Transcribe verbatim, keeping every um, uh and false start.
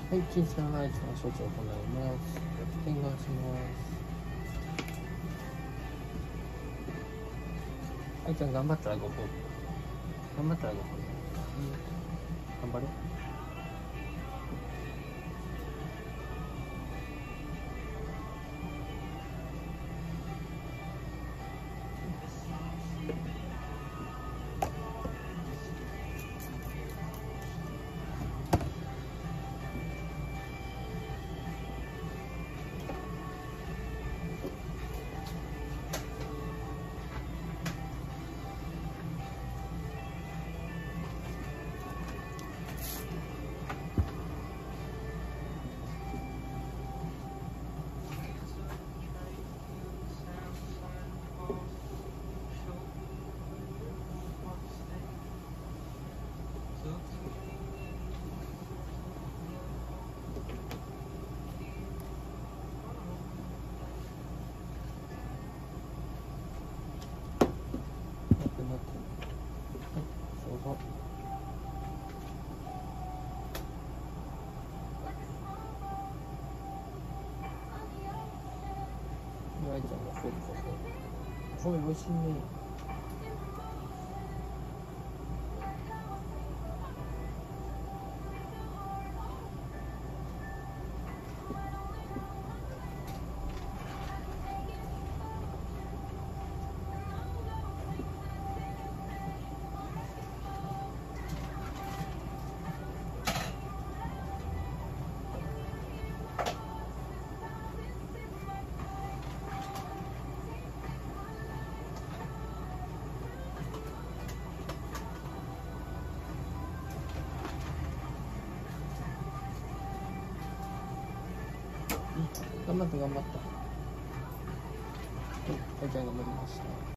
はい、小さなライトの処置を行います。点眼します。はい、ちゃん頑張ったらごほん。頑張ったらごほん。頑張れ。愛ちゃんが増えること。米美味しいね。頑張った頑張った。はい、愛ちゃん頑張りました。